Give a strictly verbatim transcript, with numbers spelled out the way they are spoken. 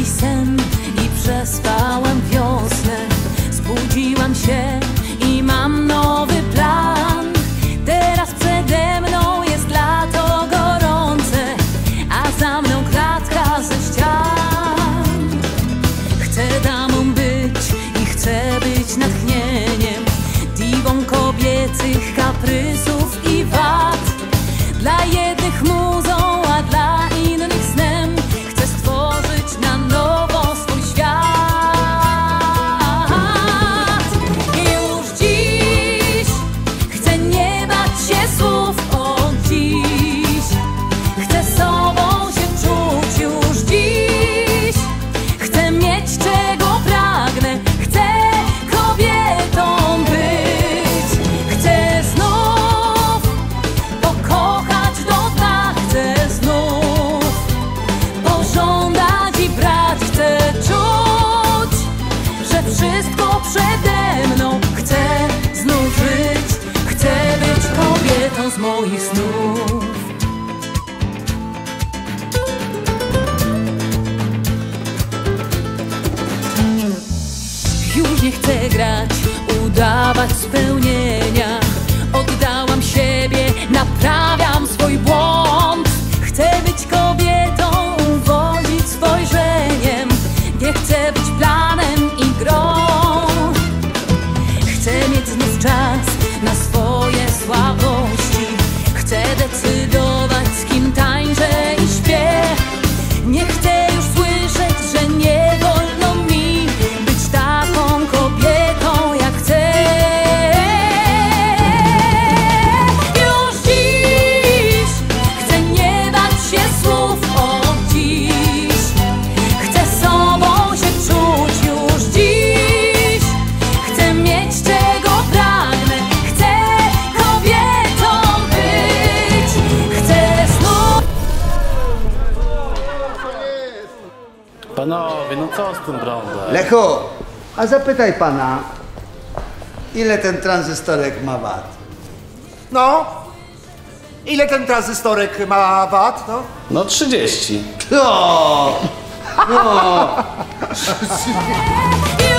sen i przespałam wiosnę. Zbudziłam się i mam nowy plan. Teraz przede mną jest lato gorące, a za mną klatka ze ścian. Chcę damą być i chcę być natchnieniem, diwą kobiecych kaprysów i wad. Dla jednych muzą, a dla innych snem. Chcę stworzyć na nowo swój świat. Już dziś chcę nie bać się słów, o dziś chcę sobą się czuć. Już dziś chcę mieć czego pragnę, chcę kobietą być. Chcę znów pokochać do dna, chcę znów pożądać i brać. Chcę czuć, że wszystko przede mną. Chcę znów żyć, chcę być kobietą z moich snów. Już nie chcę grać, udawać spełnienia. Oddałam siebie, naprawiam swój błąd. Chcę być kobietą, uwodzić spojrzeniem. Nie chcę być planem i grą. Chcę mieć znów czas na swoje słabości. Chcę decydować, z kim tańczę i śpię. Nie chcę już słyszeć, że nie wolno mi być taką kobietą jak chcę. Już dziś chcę nie bać się słów, o dziś chcę sobą się czuć. Już dziś chcę mieć czego pragnę, chcę kobietą być. Chcę znów. Panowie, no co z tym prądem? Lechu, a zapytaj pana, ile ten tranzystorek ma wat? No? Ile ten tranzystorek ma wat, no? No trzydzieści. O! O!